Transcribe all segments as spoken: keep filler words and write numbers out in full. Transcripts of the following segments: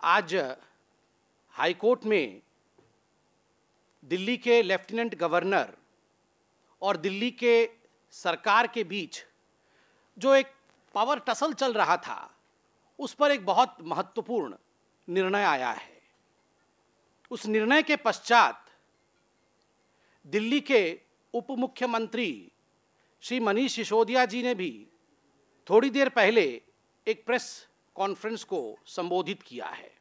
आज हाईकोर्ट में दिल्ली के लेफ्टिनेंट गवर्नर और दिल्ली के सरकार के बीच जो एक पावर टसल चल रहा था, उस पर एक बहुत महत्वपूर्ण निर्णय आया है। उस निर्णय के पश्चात दिल्ली के उप मुख्यमंत्री श्री मनीष सिसोदिया जी ने भी थोड़ी देर पहले एक प्रेस कॉन्फ्रेंस को संबोधित किया है।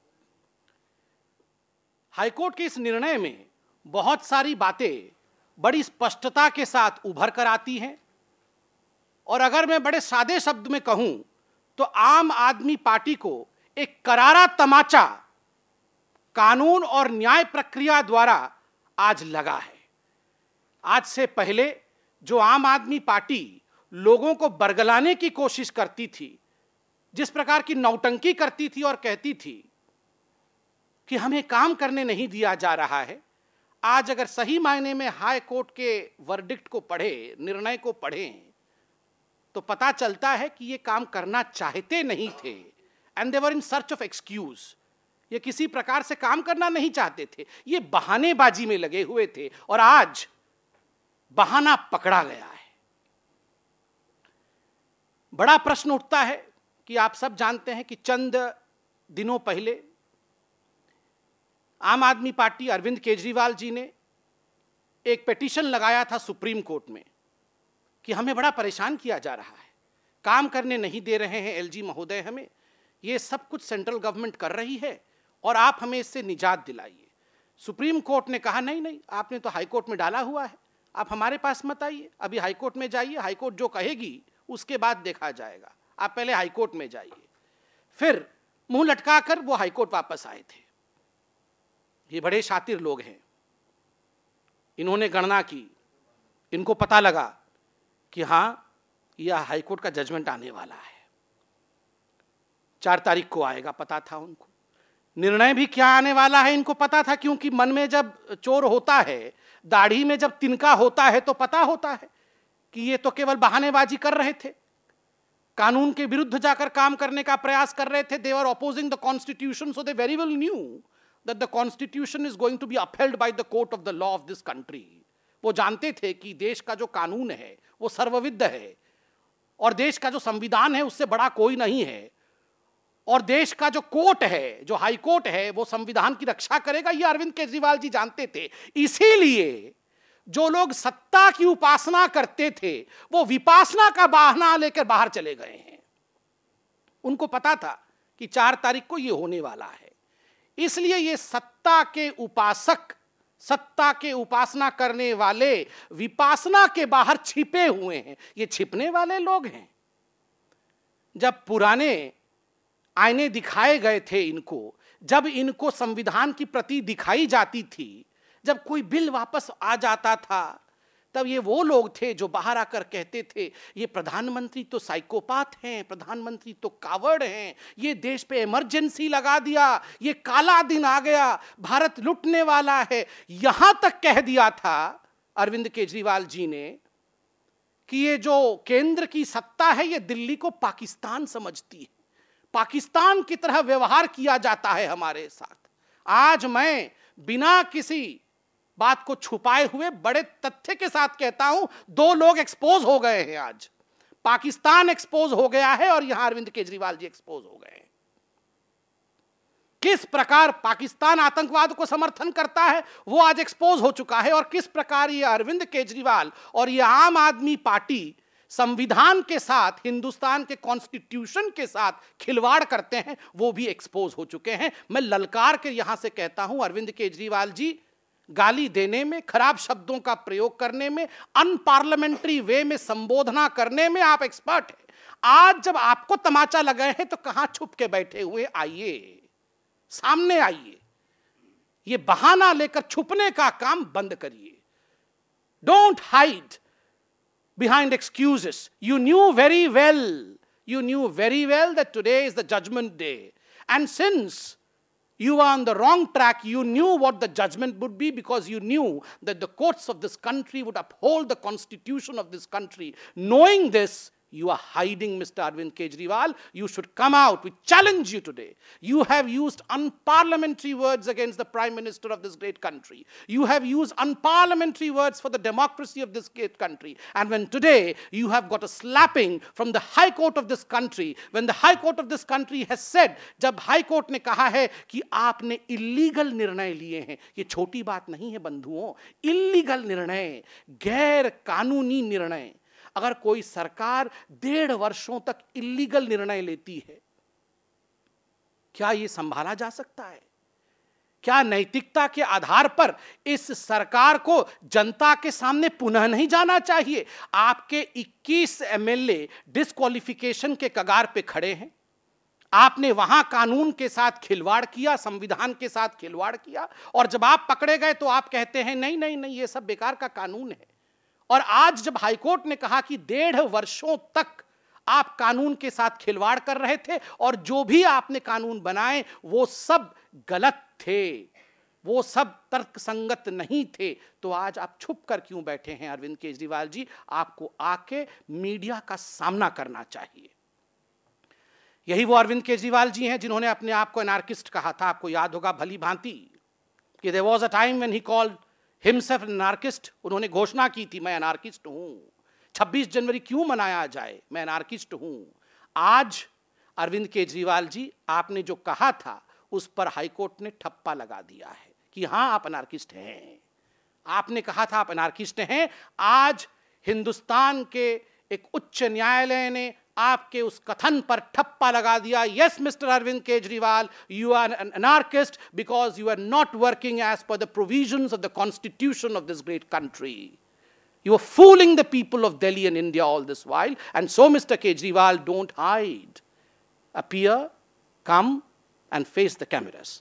हाईकोर्ट के इस निर्णय में बहुत सारी बातें बड़ी स्पष्टता के साथ उभर कर आती हैं और अगर मैं बड़े सादे शब्द में कहूं तो आम आदमी पार्टी को एक करारा तमाचा कानून और न्याय प्रक्रिया द्वारा आज लगा है। आज से पहले जो आम आदमी पार्टी लोगों को बरगलाने की कोशिश करती थी, जिस प्रकार की नौटंकी करती थी और कहती थी कि हमें काम करने नहीं दिया जा रहा है, आज अगर सही मायने में हाई कोर्ट के वर्डिक्ट को पढ़े, निर्णय को पढ़ें, तो पता चलता है कि ये काम करना चाहते नहीं थे and they were in search of excuse. ये किसी प्रकार से काम करना नहीं चाहते थे, ये बहानेबाजी में लगे हुए थे और आज बहाना पकड़ा गया है। बड़ा प्रश्न उठता है कि आप सब जानते हैं कि चंद दिनों पहले आम आदमी पार्टी अरविंद केजरीवाल जी ने एक पिटीशन लगाया था सुप्रीम कोर्ट में कि हमें बड़ा परेशान किया जा रहा है, काम करने नहीं दे रहे हैं एलजी महोदय, हमें ये सब कुछ सेंट्रल गवर्नमेंट कर रही है और आप हमें इससे निजात दिलाइए। सुप्रीम कोर्ट ने कहा नहीं नहीं, आपने तो हाई कोर्ट में डाला हुआ है, आप हमारे पास मत आइए, अभी हाई कोर्ट में जाइए, हाई कोर्ट जो कहेगी उसके बाद देखा जाएगा, आप पहले हाई कोर्ट में जाइए। फिर मुंह लटकाकर वो हाई कोर्ट वापस आए थे। ये बड़े शातिर लोग हैं, इन्होंने गणना की, इनको पता लगा कि हां यह हाई कोर्ट का जजमेंट आने वाला है, चार तारीख को आएगा, पता था उनको। निर्णय भी क्या आने वाला है इनको पता था, क्योंकि मन में जब चोर होता है, दाढ़ी में जब तिनका होता है तो पता होता है कि ये तो केवल बहानेबाजी कर रहे थे, कानून के विरुद्ध जाकर काम करने का प्रयास कर रहे थे। They were opposing the constitution, so they very well knew that the constitution is going to be upheld by the court of the law of this country. वो जानते थे कि देश का जो कानून है वो सर्वविद्ध है और देश का जो संविधान है उससे बड़ा कोई नहीं है, और देश का जो कोर्ट है, जो हाई कोर्ट है, वो संविधान की रक्षा करेगा। ये अरविंद केजरीवाल जी जानते थे। इसीलिए जो लोग सत्ता की उपासना करते थे वो विपासना का बहाना लेकर बाहर चले गए हैं। उनको पता था कि चार तारीख को ये होने वाला है, इसलिए ये सत्ता के उपासक, सत्ता के उपासना करने वाले विपासना के बाहर छिपे हुए हैं। ये छिपने वाले लोग हैं। जब पुराने आईने दिखाए गए थे इनको, जब इनको संविधान की प्रति दिखाई जाती थी, जब कोई बिल वापस आ जाता था, तब ये वो लोग थे जो बाहर आकर कहते थे ये प्रधानमंत्री तो साइकोपाथ हैं, प्रधानमंत्री तो कावड़ हैं, ये देश पे इमरजेंसी लगा दिया, ये काला दिन आ गया, भारत लुटने वाला है। यहां तक कह दिया था अरविंद केजरीवाल जी ने कि ये जो केंद्र की सत्ता है ये दिल्ली को पाकिस्तान समझती है, पाकिस्तान की तरह व्यवहार किया जाता है हमारे साथ। आज मैं बिना किसी बात को छुपाए हुए बड़े तथ्य के साथ कहता हूं, दो लोग एक्सपोज हो गए हैं। आज पाकिस्तान एक्सपोज हो गया है और यहां अरविंद केजरीवाल जी एक्सपोज हो गए हैं। किस प्रकार पाकिस्तान आतंकवाद को समर्थन करता है वो आज एक्सपोज हो चुका है, और किस प्रकार ये अरविंद केजरीवाल और ये आम आदमी पार्टी संविधान के साथ, हिंदुस्तान के कॉन्स्टिट्यूशन के साथ खिलवाड़ करते हैं, वो भी एक्सपोज हो चुके हैं। मैं ललकार के यहां से कहता हूं, अरविंद केजरीवाल जी, गाली देने में, खराब शब्दों का प्रयोग करने में, अनपार्लियामेंट्री वे में संबोधना करने में आप एक्सपर्ट हैं। आज जब आपको तमाचा लगे हैं तो कहां छुप के बैठे हुए, आइए, सामने आइए। ये बहाना लेकर छुपने का काम बंद करिए। Don't hide behind excuses. You knew very well, you knew very well that today is the judgment day. And since you were on the wrong track, you knew what the judgment would be, because you knew that the courts of this country would uphold the constitution of this country. Knowing this, You are hiding, Mister Arvind Kejriwal. You should come out. We challenge you today. You have used unparliamentary words against the Prime Minister of this great country. You have used unparliamentary words for the democracy of this great country. And when today you have got a slapping from the High Court of this country, when the High Court of this country has said, जब High Court ने कहा है कि आपने illegal निर्णय लिए हैं, ये छोटी बात नहीं है बंधुओं, illegal निर्णय, गैर कानूनी निर्णय। अगर कोई सरकार डेढ़ वर्षों तक इलीगल निर्णय लेती है, क्या यह संभाला जा सकता है? क्या नैतिकता के आधार पर इस सरकार को जनता के सामने पुनः नहीं जाना चाहिए? आपके इक्कीस एमएलए डिस्क्वालिफिकेशन के कगार पे खड़े हैं। आपने वहां कानून के साथ खिलवाड़ किया, संविधान के साथ खिलवाड़ किया, और जब आप पकड़े गए तो आप कहते हैं नहीं नहीं नहीं, ये सब बेकार का कानून है। और आज जब हाईकोर्ट ने कहा कि डेढ़ वर्षों तक आप कानून के साथ खिलवाड़ कर रहे थे और जो भी आपने कानून बनाए वो सब गलत थे, वो सब तर्कसंगत नहीं थे, तो आज आप छुप कर क्यों बैठे हैं अरविंद केजरीवाल जी? आपको आके मीडिया का सामना करना चाहिए। यही वो अरविंद केजरीवाल जी हैं जिन्होंने अपने आप को एनार्किस्ट कहा था। आपको याद होगा भली भांति कि there was a time when he called himself anarchist. उन्होंने घोषणा की थी मैं एनार्किस्ट हूं, छब्बीस जनवरी क्यों मनाया जाए, मैं एनार्किस्ट हूं। आज अरविंद केजरीवाल जी, आपने जो कहा था उस पर हाईकोर्ट ने ठप्पा लगा दिया है कि हां आप एनार्किस्ट हैं। आपने कहा था आप एनार्किस्ट हैं, आज हिंदुस्तान के एक उच्च न्यायालय ने आपके उस कथन पर ठप्पा लगा दिया। Yes mister Arvind Kejriwal, you are an anarchist because you are not working as per the provisions of the constitution of this great country. You are fooling the people of Delhi and India all this while, and so Mister Kejriwal, don't hide. Appear, come and face the cameras.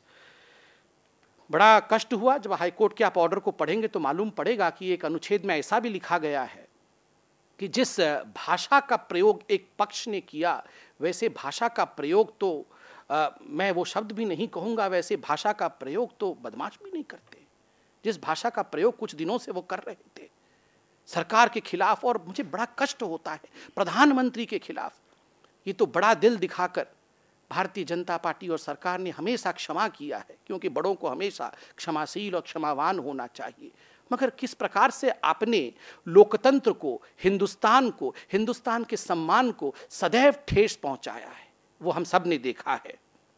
बड़ा कष्ट हुआ जब high court के आप order को पढ़ेंगे तो मालूम पड़ेगा कि एक अनुच्छेद में ऐसा भी लिखा गया है कि जिस भाषा का प्रयोग एक पक्ष ने किया, वैसे भाषा का प्रयोग तो आ, मैं वो शब्द भी नहीं कहूँगा, वैसे भाषा का प्रयोग तो बदमाश भी नहीं करते, जिस भाषा का प्रयोग कुछ दिनों से वो कर रहे थे सरकार के खिलाफ। और मुझे बड़ा कष्ट होता है प्रधानमंत्री के खिलाफ। ये तो बड़ा दिल दिखाकर भारतीय जनता पार्टी और सरकार ने हमेशा क्षमा किया है, क्योंकि बड़ों को हमेशा क्षमाशील और क्षमावान होना चाहिए। मगर किस प्रकार से आपने लोकतंत्र को, हिंदुस्तान को, हिंदुस्तान के सम्मान को सदैव ठेस पहुंचाया है, वो हम सब ने देखा है।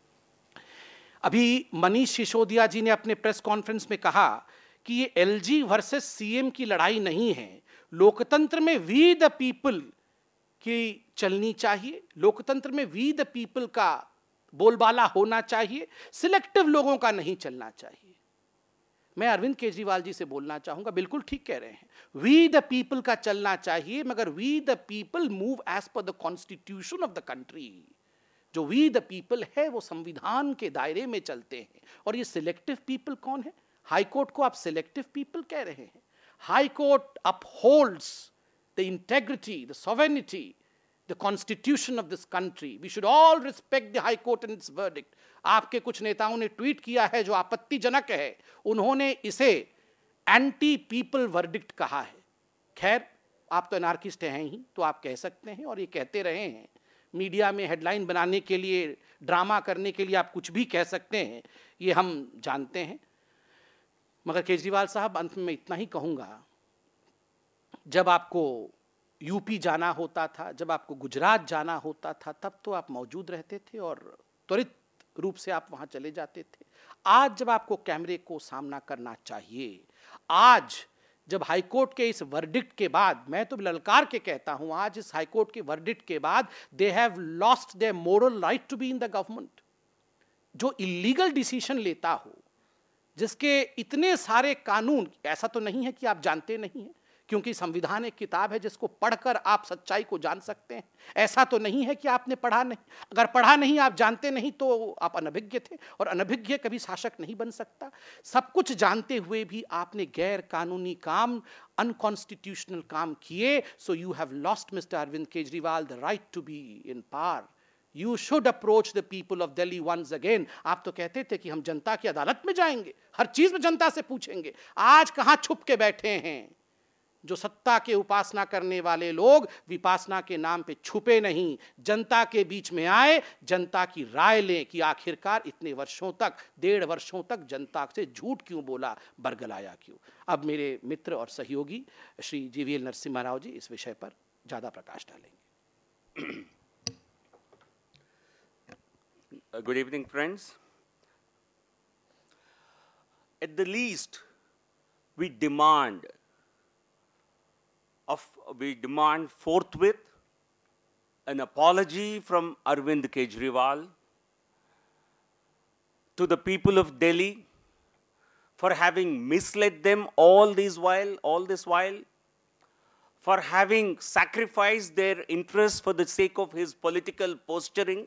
अभी मनीष सिसोदिया जी ने अपने प्रेस कॉन्फ्रेंस में कहा कि ये एलजी वर्सेस सीएम की लड़ाई नहीं है, लोकतंत्र में वी द पीपल की चलनी चाहिए, लोकतंत्र में वी द पीपल का बोलबाला होना चाहिए, सिलेक्टिव लोगों का नहीं चलना चाहिए। मैं अरविंद केजरीवाल जी से बोलना चाहूंगा, बिल्कुल ठीक कह रहे हैं, वी द पीपल का चलना चाहिए, मगर we the people move as per the constitution of the country. जो वी द पीपल है वो संविधान के दायरे में चलते हैं। और ये सिलेक्टिव पीपल कौन है? हाई कोर्ट को आप सिलेक्टिव पीपल कह रहे हैं। High court upholds the integrity, the sovereignty, the constitution of this country. We should all respect the high court and its verdict. आपके कुछ नेताओं ने ट्वीट किया है जो आपत्तिजनक है, उन्होंने इसे एंटी पीपल वर्डिक्ट कहा है। खैर, आप तो एनार्किस्ट हैं ही, तो आप कह सकते हैं और ये कहते रहे हैं। मीडिया में हेडलाइन बनाने के लिए, ड्रामा करने के लिए आप कुछ भी कह सकते हैं, ये हम जानते हैं। मगर केजरीवाल साहब, अंत में इतना ही कहूँगा, जब आपको यूपी जाना होता था, जब आपको गुजरात जाना होता था, तब तो आप मौजूद रहते थे और त्वरित रूप से आप वहाँ चले जाते थे। आज जब आपको कैमरे को सामना करना चाहिए, आज जब हाईकोर्ट के इस वर्डिक्ट के बाद, मैं तो ललकार के कहता हूँ, आज इस हाईकोर्ट के वर्डिक्ट के बाद they have lost their moral right to be in the government. जो इलीगल डिसीजन लेता हो, जिसके इतने सारे कानून, ऐसा तो नहीं है कि आप जानते नहीं हैं, क्योंकि संविधान एक किताब है जिसको पढ़कर आप सच्चाई को जान सकते हैं। ऐसा तो नहीं है कि आपने पढ़ा नहीं, अगर पढ़ा नहीं, आप जानते नहीं, तो आप अनभिज्ञ थे, और अनभिज्ञ कभी शासक नहीं बन सकता। सब कुछ जानते हुए भी आपने गैर कानूनी काम, अनकॉन्स्टिट्यूशनल काम किए। So you have lost mister Arvind Kejriwal the right to be in power. You should approach the people of Delhi once again. आप तो कहते थे कि हम जनता की अदालत में जाएंगे, हर चीज में जनता से पूछेंगे। आज कहां छुप के बैठे हैं? जो सत्ता के उपासना करने वाले लोग विपासना के नाम पे छुपे नहीं, जनता के बीच में आए, जनता की राय लें कि आखिरकार इतने वर्षों तक, डेढ़ वर्षों तक जनता से झूठ क्यों बोला, बरगलाया क्यों। अब मेरे मित्र और सहयोगी Shri G V L Narasimha Rao ji इस विषय पर ज्यादा प्रकाश डालेंगे। Good evening, friends. At the least, we demand of we demand forthwith an apology from Arvind Kejriwal to the people of Delhi for having misled them all this while, all this while, for having sacrificed their interests for the sake of his political posturing,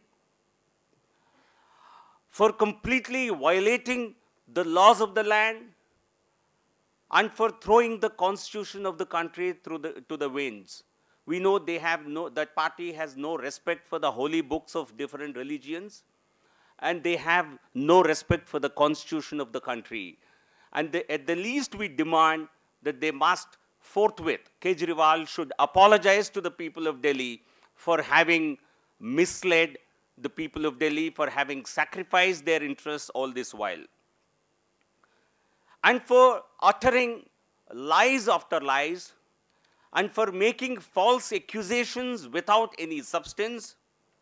for completely violating the laws of the land, and for throwing the constitution of the country through the, to the winds. We know they have no, that party has no respect for the holy books of different religions, and they have no respect for the constitution of the country. And they, at the least we demand that they must forthwith, Kejriwal should apologize to the people of Delhi for having misled the people of Delhi, for having sacrificed their interests all this while, and for uttering lies after lies, and for making false accusations without any substance.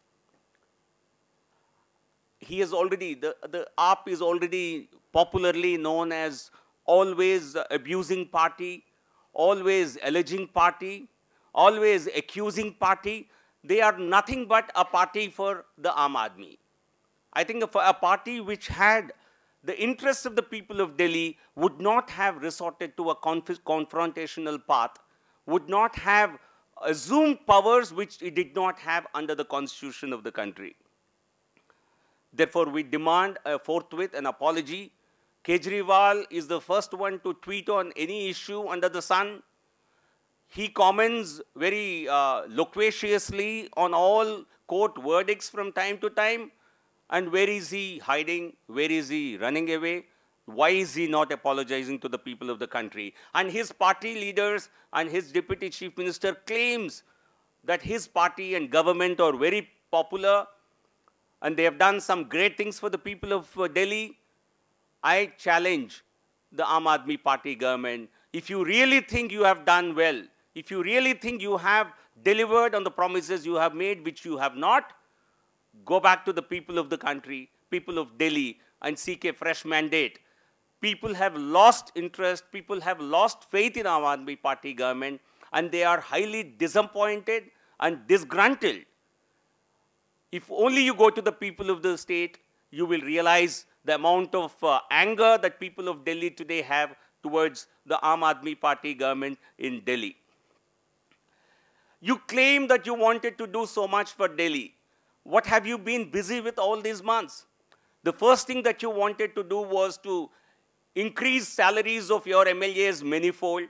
He is already, the, the A A P is already popularly known as always abusing party, always alleging party, always accusing party. They are nothing but a party for the Aam Aadmi. I think for a party which had the interests of the people of Delhi would not have resorted to a conf confrontational path, would not have assumed powers which it did not have under the constitution of the country. Therefore, we demand a forthwith an apology. Kejriwal is the first one to tweet on any issue under the sun. He comments very uh, loquaciously on all court verdicts from time to time. And where is he hiding? Where is he running away? Why is he not apologizing to the people of the country? And his party leaders and his deputy chief minister claims that his party and government are very popular and they have done some great things for the people of uh, Delhi. I challenge the Aam Aadmi Party government. If you really think you have done well, if you really think you have delivered on the promises you have made, which you have not, go back to the people of the country, people of Delhi, and seek a fresh mandate. People have lost interest, people have lost faith in Aam Aadmi Party government, and they are highly disappointed and disgruntled. If only you go to the people of the state, you will realize the amount of uh, anger that people of Delhi today have towards the Aam Aadmi Party government in Delhi. You claim that you wanted to do so much for Delhi. What have you been busy with all these months? The first thing that you wanted to do was to increase salaries of your M L As manifold.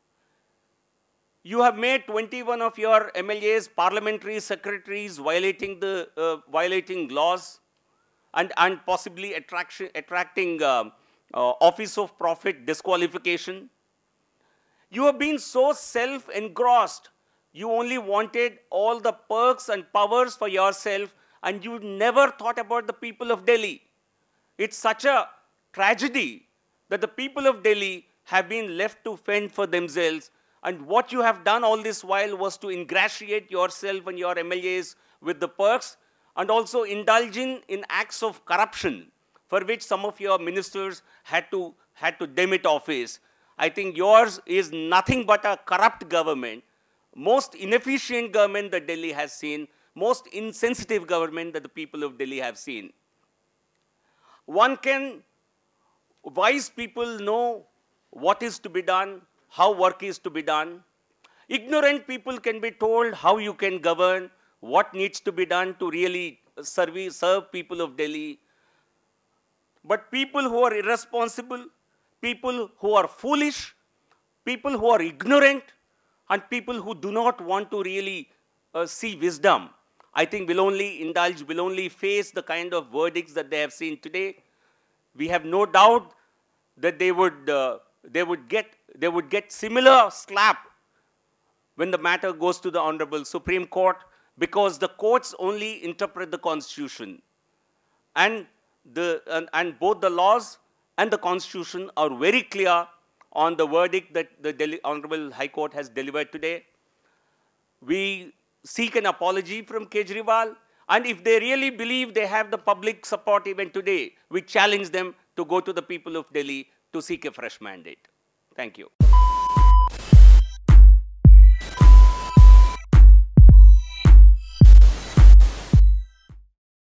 You have made twenty-one of your M L As parliamentary secretaries violating the uh, violating laws and, and possibly attraction, attracting uh, uh, office of profit disqualification. You have been so self-engrossed. You only wanted all the perks and powers for yourself, and you never thought about the people of Delhi. It's such a tragedy that the people of Delhi have been left to fend for themselves, and what you have done all this while was to ingratiate yourself and your M L As with the perks, and also indulging in acts of corruption for which some of your ministers had to, had to demit office. I think yours is nothing but a corrupt government, most inefficient government that Delhi has seen, most insensitive government that the people of Delhi have seen. One can, wise people know what is to be done, how work is to be done. Ignorant people can be told how you can govern, what needs to be done to really serve, serve people of Delhi. But people who are irresponsible, people who are foolish, people who are ignorant, and people who do not want to really uh, see wisdom, I think will only indulge, will only face the kind of verdicts that they have seen today. We have no doubt that they would, uh, they would, get, they would get similar slap when the matter goes to the Honorable Supreme Court, because the courts only interpret the Constitution. And, the, and, and both the laws and the Constitution are very clear on the verdict that the Delhi Honorable High Court has delivered today. We seek an apology from Kejriwal, and if they really believe they have the public support even today, we challenge them to go to the people of Delhi to seek a fresh mandate. Thank you.